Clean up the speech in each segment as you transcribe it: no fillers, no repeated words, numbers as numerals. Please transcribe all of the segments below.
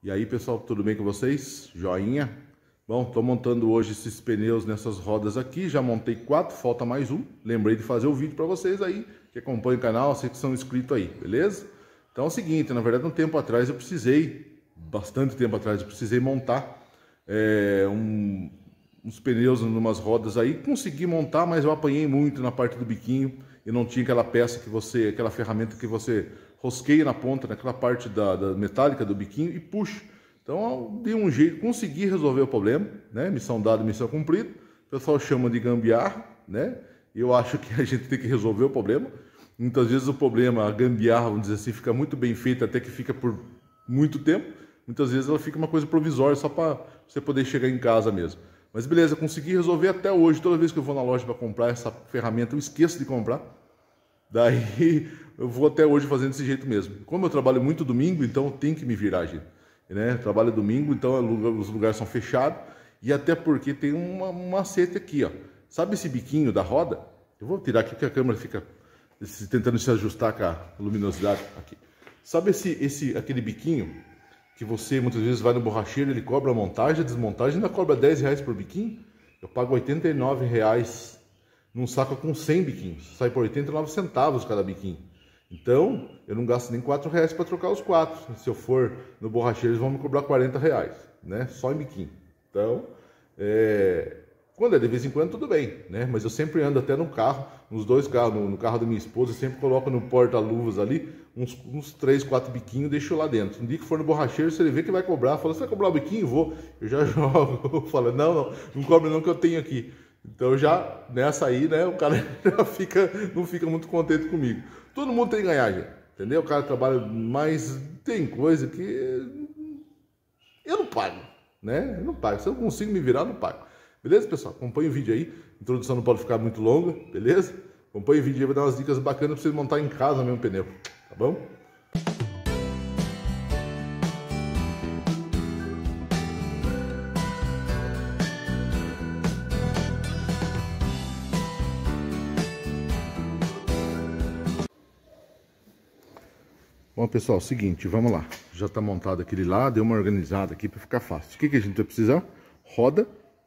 E aí, pessoal, tudo bem com vocês? Joinha? Bom, estou montando hoje esses pneus nessas rodas aqui, já montei 4, falta mais um. Lembrei de fazer o vídeo para vocês aí, que acompanham o canal, vocês que são inscritos aí, beleza? Então é o seguinte, na verdade, bastante tempo atrás, eu precisei montar uns pneus numas rodas aí, consegui montar, mas eu apanhei muito na parte do biquinho e não tinha aquela peça aquela ferramenta que você rosqueia na ponta, naquela parte da metálica do biquinho e puxa. Então eu dei um jeito, consegui resolver o problema, né? Missão dada, missão cumprida. O pessoal chama de gambiarra, né? Eu acho que a gente tem que resolver o problema. Muitas vezes o problema, a gambiarra, vamos dizer assim, fica muito bem feita, até que fica por muito tempo. Muitas vezes ela fica uma coisa provisória, só para você poder chegar em casa mesmo. Mas beleza, consegui resolver até hoje. Toda vez que eu vou na loja para comprar essa ferramenta, eu esqueço de comprar. Daí eu vou até hoje fazendo desse jeito mesmo. Como eu trabalho muito domingo, então eu tenho que me virar, gente. Né? Trabalho domingo, então os lugares são fechados. E até porque tem um macete aqui, ó. Sabe esse biquinho da roda? Eu vou tirar aqui porque a câmera fica tentando se ajustar com a luminosidade aqui. Sabe aquele biquinho que você muitas vezes vai no borracheiro, ele cobra a montagem, a desmontagem, ainda cobra R$10 por biquinho? Eu pago R$89 num saco com 100 biquinhos. Sai por 89 centavos cada biquinho. Então, eu não gasto nem R$4 para trocar os 4. Se eu for no borracheiro, eles vão me cobrar R$40, né? Só em biquinho. Então, quando é de vez em quando, tudo bem, né? Mas eu sempre ando até no carro, nos dois carros, no carro da minha esposa, eu sempre coloco no porta-luvas ali, uns 3, 4 biquinhos, deixo lá dentro. Um dia que for no borracheiro, se ele vê que vai cobrar, fala, você vai cobrar o biquinho? Vou. Eu já jogo. Falo, não cobra não que eu tenho aqui. Então já, nessa aí, né, o cara já não fica muito contente comigo. Todo mundo tem que ganhar, gente, entendeu? O cara trabalha, mas tem coisa que eu não pago, né? Eu não pago. Se eu não consigo me virar, eu não pago. Beleza, pessoal? Acompanhe o vídeo aí. A introdução não pode ficar muito longa, beleza? Acompanhe o vídeo aí, vou dar umas dicas bacanas para vocês montar em casa mesmo pneu, tá bom? Bom, pessoal, é o seguinte, vamos lá. Já está montado aquele lá, deu uma organizada aqui para ficar fácil. O que a gente vai precisar? Roda,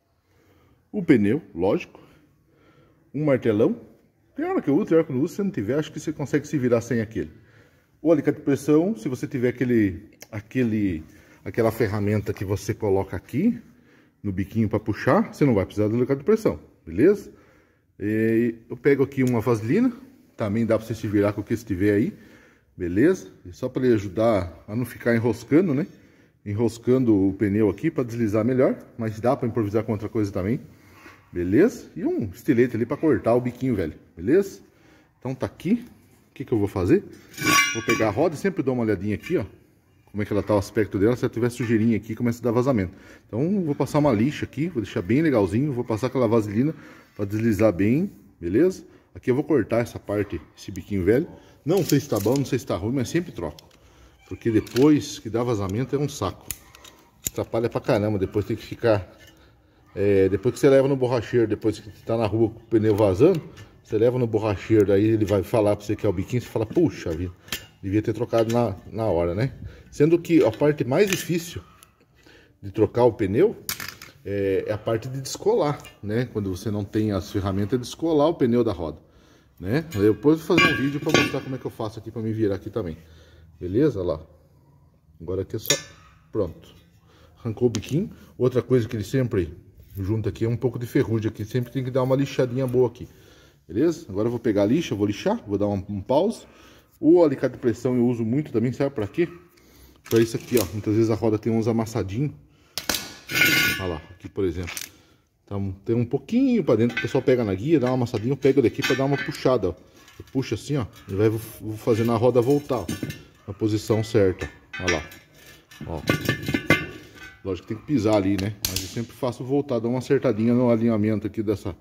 o pneu, lógico, um martelão. Tem hora que eu uso, tem hora que eu não uso. Se não tiver, acho que você consegue se virar sem aquele. O alicate de pressão, se você tiver aquela ferramenta que você coloca aqui no biquinho para puxar, você não vai precisar do alicate de pressão, beleza? Eu pego aqui uma vaselina, também dá para você se virar com o que estiver aí. Beleza? E só para ele ajudar a não ficar enroscando, né? Enroscando o pneu aqui para deslizar melhor. Mas dá para improvisar com outra coisa também. Beleza? E um estilete ali para cortar o biquinho, velho. Beleza? Então tá aqui. O que eu vou fazer? Vou pegar a roda e sempre dou uma olhadinha aqui, ó. Como é que ela tá, o aspecto dela. Se ela tiver sujeirinha aqui, começa a dar vazamento. Então vou passar uma lixa aqui. Vou deixar bem legalzinho. Vou passar aquela vaselina para deslizar bem. Beleza? Aqui eu vou cortar essa parte, esse biquinho velho. Não sei se tá bom, não sei se tá ruim, mas sempre troco. Porque depois que dá vazamento é um saco. Atrapalha pra caramba, depois tem que ficar... depois que você leva no borracheiro, depois que tá na rua com o pneu vazando, você leva no borracheiro, daí ele vai falar pra você que é o biquinho, você fala, puxa vida, devia ter trocado na hora, né? Sendo que a parte mais difícil de trocar o pneu é a parte de descolar, né? Quando você não tem as ferramentas de descolar o pneu da roda. Né? Depois eu vou fazer um vídeo para mostrar como é que eu faço aqui para me virar aqui também. Beleza? Olha lá. Agora aqui é só... Pronto. Arrancou o biquinho. Outra coisa que ele sempre junta aqui é um pouco de ferrugem aqui. Sempre tem que dar uma lixadinha boa aqui. Beleza? Agora eu vou pegar a lixa, vou lixar. Vou dar um pause. O alicate de pressão eu uso muito também. Sabe para quê? Para isso aqui, ó. Muitas vezes a roda tem uns amassadinhos. Olha lá. Aqui, por exemplo. Então, tem um pouquinho para dentro, o pessoal pega na guia, dá uma amassadinha, eu pego daqui para dar uma puxada, ó. Eu puxo assim, ó, e vou fazendo a roda voltar, ó, na posição certa, olha lá, ó. Lógico que tem que pisar ali, né, mas eu sempre faço voltar, dar uma acertadinha no alinhamento aqui dessa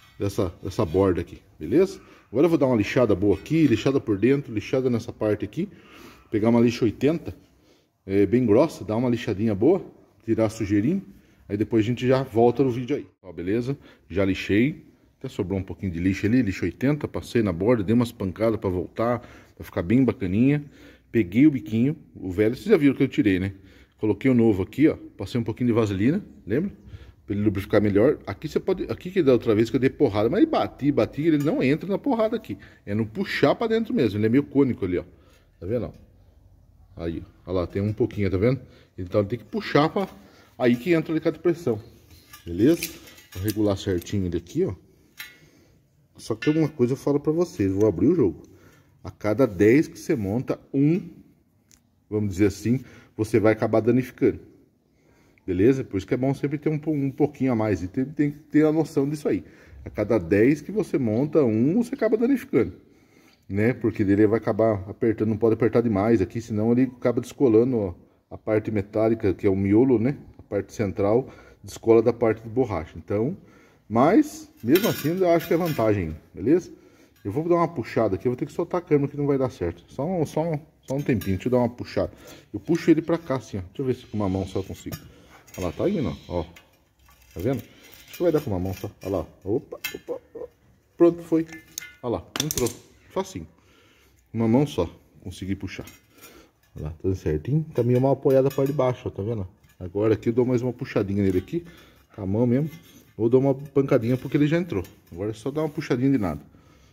borda aqui, beleza? Agora eu vou dar uma lixada boa aqui, lixada por dentro, lixada nessa parte aqui, pegar uma lixa 80, bem grossa, dar uma lixadinha boa, tirar a sujeirinha. Aí depois a gente já volta no vídeo aí, ó, beleza? Já lixei, até sobrou um pouquinho de lixo ali, lixo 80, passei na borda, dei umas pancadas para voltar, para ficar bem bacaninha. Peguei o biquinho, o velho, vocês já viram que eu tirei, né? Coloquei o novo aqui, ó. Passei um pouquinho de vaselina, lembra? Pra ele lubrificar melhor. Aqui você pode... Aqui que da outra vez que eu dei porrada, mas bati, ele não entra na porrada aqui. É no puxar pra dentro mesmo. Ele é meio cônico ali, ó. Tá vendo, ó? Aí, ó lá, tem um pouquinho, tá vendo? Então tem que puxar pra... Aí que entra o alicate de pressão. Beleza? Vou regular certinho ele aqui, ó. Só que uma coisa eu falo pra vocês, vou abrir o jogo. A cada 10 que você monta, vamos dizer assim, você vai acabar danificando. Beleza? Por isso que é bom sempre ter um pouquinho a mais. E tem que ter a noção disso aí. A cada 10 que você monta, você acaba danificando. Né? Porque ele vai acabar apertando, não pode apertar demais aqui, senão ele acaba descolando, ó, a parte metálica, que é o miolo, né? A parte central, descola da parte de borracha. Então, mas, mesmo assim, eu acho que é vantagem, beleza? Eu vou dar uma puxada aqui, eu vou ter que soltar a câmera que não vai dar certo. Só um tempinho, deixa eu dar uma puxada. Eu puxo ele pra cá assim, ó. Deixa eu ver se com uma mão só eu consigo. Olha lá, tá indo, ó. Tá vendo? Acho que vai dar com uma mão só. Olha lá. Opa. Pronto, foi. Olha lá, entrou. Facinho. Uma mão só. Consegui puxar. Olha lá, tudo certinho. Tá meio mal apoiada a parte de baixo, ó. Tá vendo? Agora aqui eu dou mais uma puxadinha nele aqui. Com a mão mesmo. Ou dou uma pancadinha porque ele já entrou. Agora é só dar uma puxadinha de nada.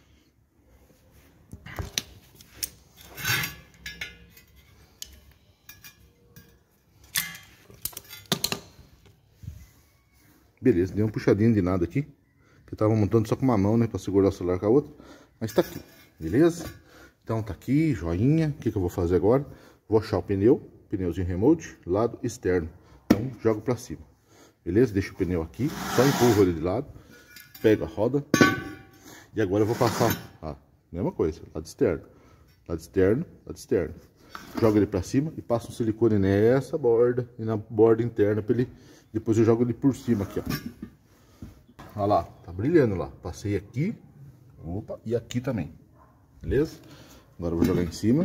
Beleza, dei uma puxadinha de nada aqui. Que eu tava montando só com uma mão, né? Pra segurar o celular com a outra. Mas tá aqui, beleza? Então tá aqui, joinha. O que eu vou fazer agora? Vou achar o pneuzinho remote, lado externo. Então jogo pra cima. Beleza? Deixa o pneu aqui, só empurro ele de lado. Pego a roda. E agora eu vou passar, mesma coisa, lado externo. Lado externo, lado externo. Jogo ele pra cima e passo um silicone nessa borda e na borda interna pra ele... Depois eu jogo ele por cima aqui, ó. Olha lá, tá brilhando lá. Passei aqui. Opa, e aqui também. Beleza? Agora eu vou jogar em cima.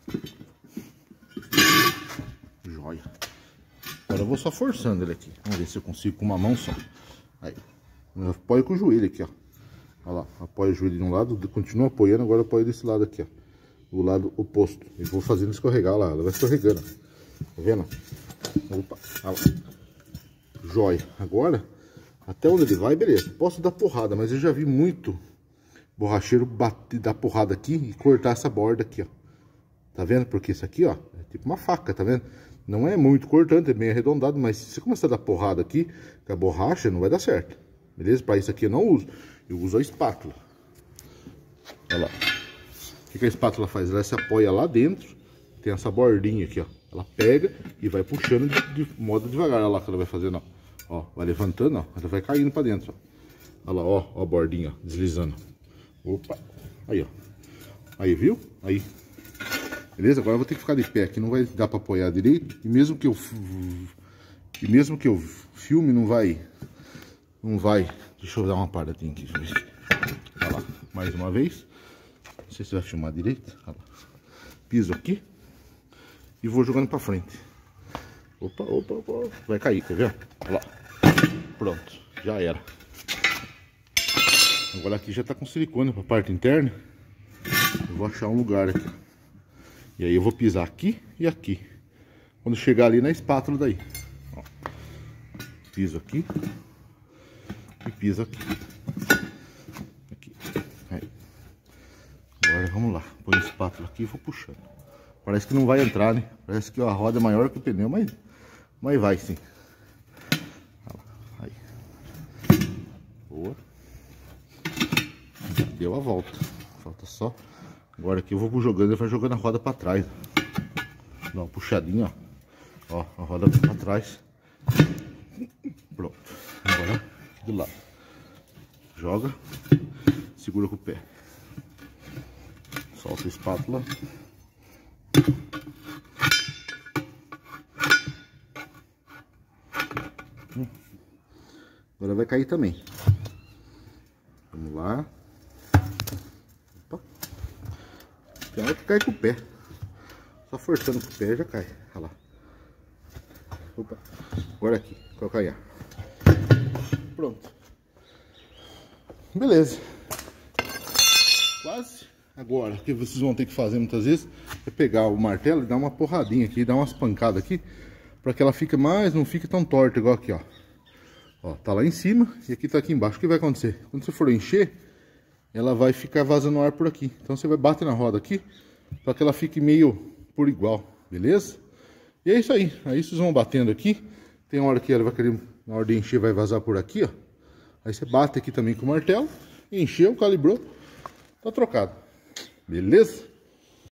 Joia. Agora eu vou só forçando ele aqui. Vamos ver se eu consigo com uma mão só. Aí. Eu apoio com o joelho aqui, ó. Olha lá, apoio o joelho de um lado, continuo apoiando, agora eu apoio desse lado aqui, ó. O lado oposto. E vou fazendo escorregar, olha lá, ela vai escorregando. Tá vendo? Opa, olha lá. Joia. Agora, até onde ele vai, beleza. Posso dar porrada, mas eu já vi muito borracheiro dar porrada aqui e cortar essa borda aqui, ó. Tá vendo? Porque isso aqui, ó, é tipo uma faca, tá vendo? Não é muito cortante, é bem arredondado, mas se você começar a dar porrada aqui com a borracha, não vai dar certo. Beleza? Para isso aqui eu não uso. Eu uso a espátula. Olha lá. O que a espátula faz? Ela se apoia lá dentro. Tem essa bordinha aqui, ó. Ela pega e vai puxando de modo devagar. Olha lá que ela vai fazendo, ó. Vai levantando, ó. Ela vai caindo pra dentro, ó. Olha lá, ó a bordinha, ó, deslizando. Opa. Aí, ó. Aí, viu? Aí. Beleza? Agora eu vou ter que ficar de pé aqui. Não vai dar pra apoiar direito. E mesmo que eu filme, não vai. Deixa eu dar uma paradinha aqui. Olha lá. Mais uma vez. Não sei se vai filmar direito. Olha lá. Piso aqui. E vou jogando pra frente. Opa. Vai cair, quer ver? Olha lá. Pronto, já era. Agora aqui já tá com silicone pra parte interna. Eu vou achar um lugar aqui. E aí eu vou pisar aqui e aqui. Quando chegar ali na espátula daí. Ó. Piso aqui. E piso aqui. Aqui. Aí. Agora vamos lá. Põe a espátula aqui e vou puxando. Parece que não vai entrar, né? Parece que a roda é maior que o pneu, mas vai sim. Aí. Boa. Deu a volta. Falta só. Agora aqui eu vou jogando, ele vai jogando a roda pra trás. Dá uma puxadinha, ó. Ó, a roda pra trás. Pronto. Agora aqui do lado. Joga. Segura com o pé. Solta a espátula. Agora vai cair também. Vamos lá. Opa. Tem hora que cai com o pé. Só forçando com o pé já cai. Olha lá. Opa. Agora aqui, calcanhar. Pronto. Beleza. Quase. Agora, o que vocês vão ter que fazer muitas vezes é pegar o martelo e dar uma porradinha aqui, dar umas pancadas aqui, para que ela fique mais, não fique tão torta igual aqui, ó. Ó, tá lá em cima e aqui tá aqui embaixo. O que vai acontecer? Quando você for encher, ela vai ficar vazando ar por aqui. Então você vai bater na roda aqui, para que ela fique meio por igual, beleza? E é isso aí. Aí vocês vão batendo aqui. Tem uma hora que ela vai querer, na hora de encher, vai vazar por aqui, ó. Aí você bate aqui também com o martelo. Encheu, calibrou, tá trocado. Beleza?